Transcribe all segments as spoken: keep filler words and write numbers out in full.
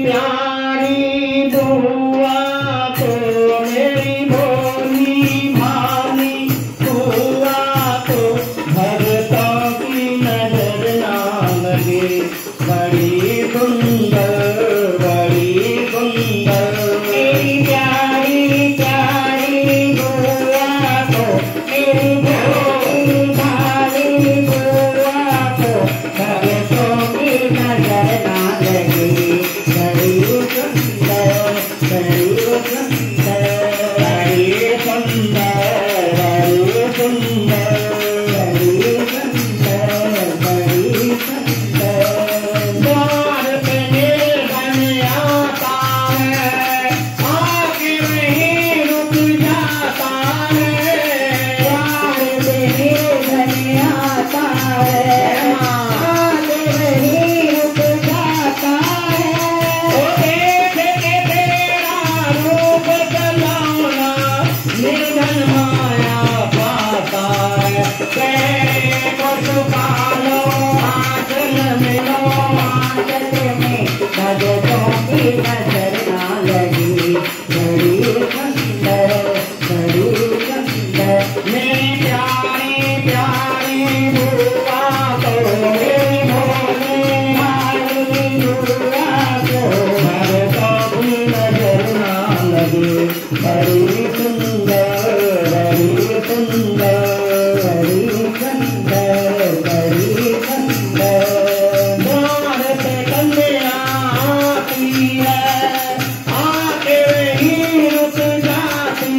प्यारी बुआ को मेरी भोली भाली बुआ को भक्तों की नजर ना लगे। बड़ी सुंदर बड़ी सुंदर मेरी प्यारी प्यारी बुआ को मेरी भोली भाली बुआ को भक्तों की नजर ना लगे। बड़ी सुंदर बड़ी सुंदर बड़ी सुंदर बड़ी सुंदर बड़ी सुंदर बड़ी सुंदर द्वार पे निर्धन आता है आके वहीं रुक जाता है। द्वार पे निर्धन आता है आके वहीं रुक जाता है। ओ देख के तेरा रूप सलाना निर्धन माया पाता है। तेरे को छुपा लो आंचल में लो आंचल में भक्तों की नजर ना लगी। बड़ी सुंदर बड़ी सुंदर मेरी प्यारी प्यारी बुआ को मेरी भोली भाली बुआ को भक्तों की नजर ना लगे। बड़ी सुंदर बड़ी सुंदर बड़ी सुंदर बड़ी सुंदर द्वार पे कन्या आती है आके वहीं रुक जाती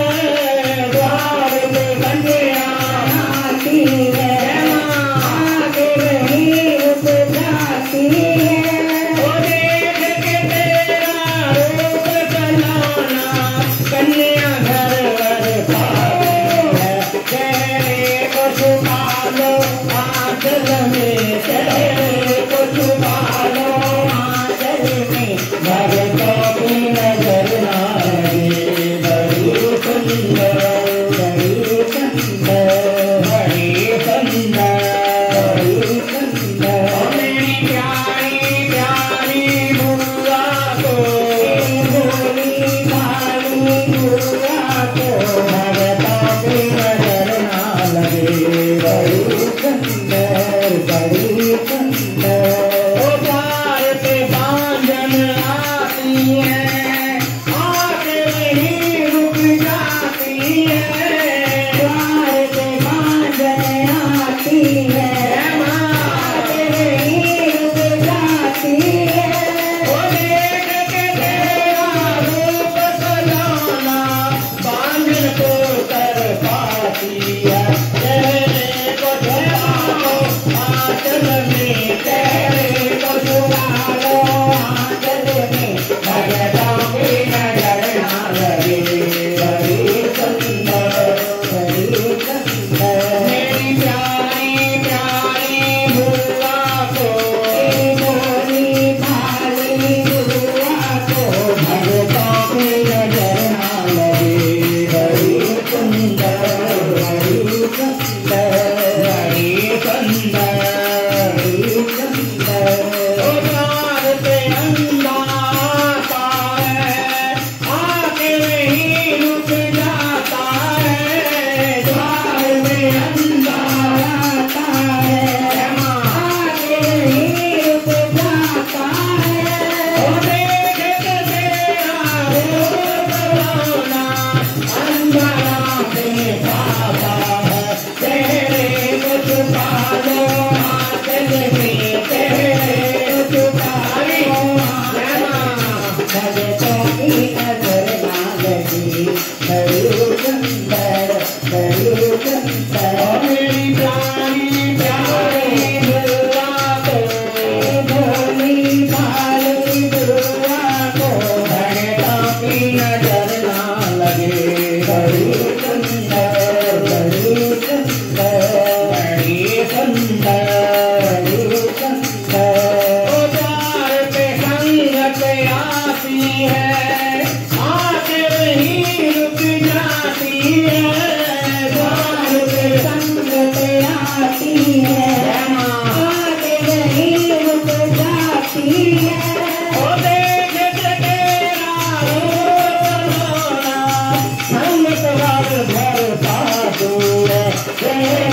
है। द्वार पे कन्या आती है आके वहीं रुक जाती है। ओ देख के तेरा रूप सलाना कन्या घर वर पाती है। तेरे को छुपा लो आंचल में तेरे को छुपा लो आंचल में भक्तों की नजर ना लगे। बड़ी सुंदर बड़ी सुंदर बड़ी सुंदर बड़ी सुंदर मेरी प्यारी प्यारी बुआ को भोली भाली बुआ को भक्तों की नजर ना लगे। बड़ी सुंदर बड़ी सुंदर ओ द्वार पे बांझन आती है आके वहीं रुक जाती है। द्वार पे बांझन आती है आके वहीं रुक जाती है। ओ देख के तेरा रूप सलाना बांझन को कर पाती है। तेरे को छुपा लो आंचल में तेरे को छुपा लो आंचल में भक्तों की नजर ना लगे। बड़ी सुंदर बड़ी सुंदर मेरी प्यारी प्यारी बुआ को मेरी भोली भाली बुआ को भक्तों की नजर ना लगे। बड़ी सुंदर बड़ी सुंदर बड़ी सुंदर बड़ी सुंदर ओ द्वार पे अंधा आता है आके वहीं रुक जाता है। द्वार में अंधा आता है आके वहीं रुक जाता है। ओ देख के तेरा रूप सलाना अंधा पे पाता है। तेरे को छुपा लो आंचल में तेरे को छुपा लो भक्तों की नजर ना लगी। बड़ी सुंदर बड़ी सुंदर मेरी प्यारी प्यारी बुआ को भोली भाली बुआ को भक्तों की नजर ना लगे। बड़ी सुंदर बड़ी सुंदर बड़ी सुंदर बड़ी सुंदर ओ द्वार पे संगत आती है आके वहीं रुक जाती है। द्वार पे संगत आती है आके वहीं रुक जाती है। ओ जय